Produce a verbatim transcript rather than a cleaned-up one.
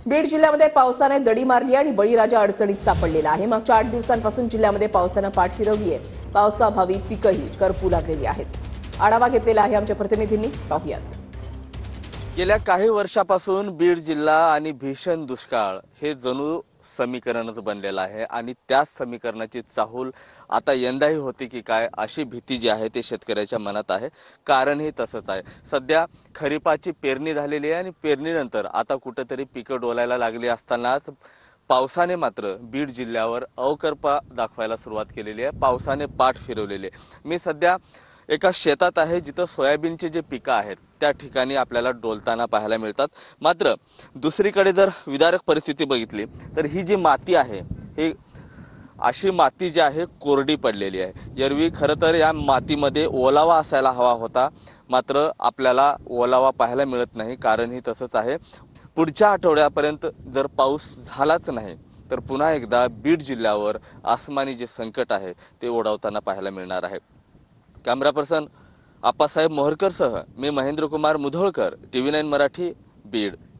बीड जिल्ह्यामध्ये पावसाने दडी मारली आणि बळीराजा अडचणीत सापडलेला आहे। मागच्या आठ दिवसांपासून जिल्ह्यामध्ये पावसाने पाठ फिरवली आहे। पावसाअभावी पिकंही करपू लागलेली आहेत। आढावा घेतलेला आहे आमच्या प्रतिनिधींनी, पाहूयात। गेल्या काही वर्षापासून बीड जिल्हा आणि भीषण दुष्काळ हे जणू समीकरणच बनलेलं आहे आणि त्याच समीकरणाची चाहूल आता यंदाही होती की काय अशी भीती जी आहे ते शेतकऱ्याच्या मनात आहे। कारणही तसंच आहे। सध्या खरीपाची पेरणी झालेली आहे आणि पेरणीनंतर आता कुठेतरी पिकं डोलायला लागली असतानाच पावसाने मात्र बीड जिल्ह्यावर अवकल्पा दाखवायला सुरुवात केलेली आहे। पावसाने पाठ फिरवलेली आहे। मी सध्या एका शेतात आहे जिथं सोयाबीनचे जे पिकं आहेत त्या ठिकाणी आपल्याला डोलताना पाहायला मिळतात। मात्र दुसरीकडे जर विदारक परिस्थिती बघितली तर ही जी माती आहे ही अशी माती जी आहे कोरडी पडलेली आहे। एरवी खरं तर या मातीमध्ये ओलावा असायला हवा होता, मात्र आपल्याला ओलावा पाहायला मिळत नाही। कारण ही तसंच आहे। पुढच्या आठवड्यापर्यंत जर पाऊस झालाच नाही तर पुन्हा एकदा बीड जिल्ह्यावर आसमानी जे संकट आहे ते ओढवताना पाहायला मिळणार आहे। कॅमेरा पर्सन आप्पासाहेब मोहरकर सह मी महेंद्र कुमार मुधोळकर, टीव्ही नाईन मराठी, बीड।